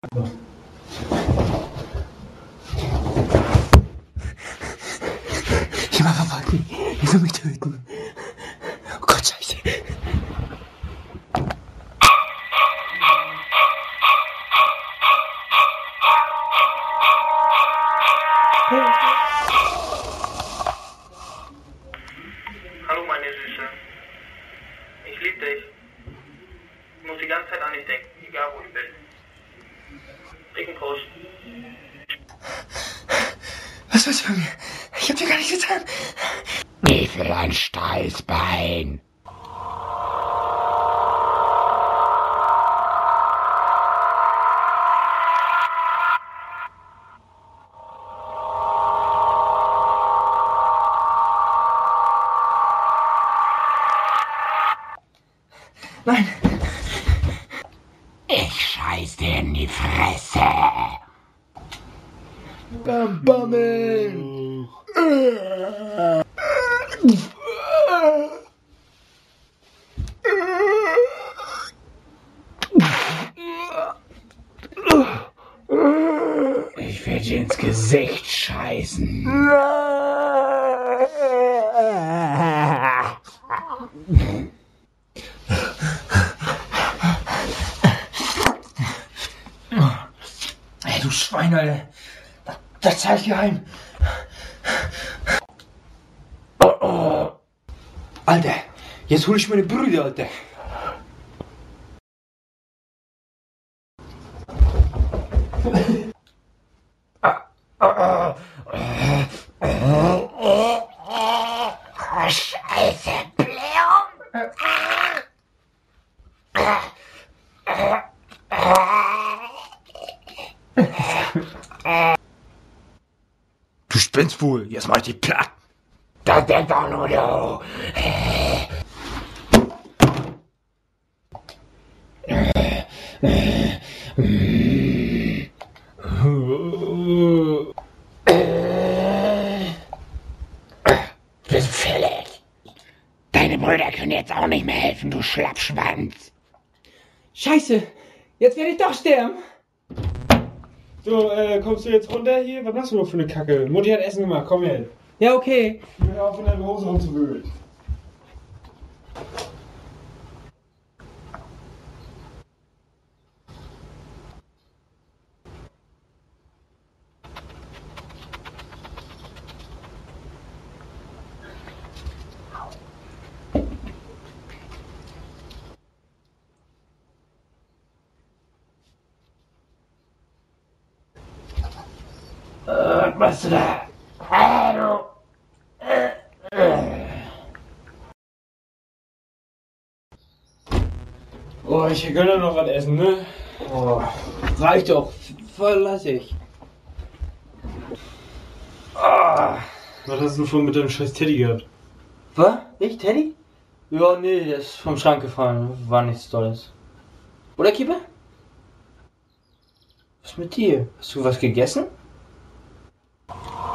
Ich mach verpacken. Ich will mich töten. Oh Gott, Scheiße. Hallo meine Süße. Ich liebe dich. Ich muss die ganze Zeit an dich denken, egal wo ich bin. Riekenkuss. Was willst du von mir? Ich hab dir gar nichts getan. Ich will ein Steißbein. Nein. Ich scheiß dir in die Fresse. Bammeln. Ich will dir ins Gesicht scheißen. Ey, du Schwein, Alter. Das zeig ich geheim. Alter, jetzt hol ich meine Brüder, Alter. Scheiße, Blähung. Du spinnst wohl, jetzt mach ich dich platt. Das denkt doch nur du. Bist fällig. Deine Brüder können jetzt auch nicht mehr helfen, du Schlappschwanz. Scheiße, jetzt werde ich doch sterben. So, kommst du jetzt runter hier? Was machst du noch für eine Kacke? Mutti hat Essen gemacht, komm her. Ja, okay. Hör auf, in deine Hose rumzuwühlen. Was machst du da? Hallo. Oh, ich gönne noch was essen, ne? Oh, reicht doch. Verlass ich. Was hast du vorhin mit deinem scheiß Teddy gehabt? Was? Ich, Teddy? Ja, nee, der ist vom Schrank gefallen. War nichts Tolles. Oder, Keeper? Was mit dir? Hast du was gegessen?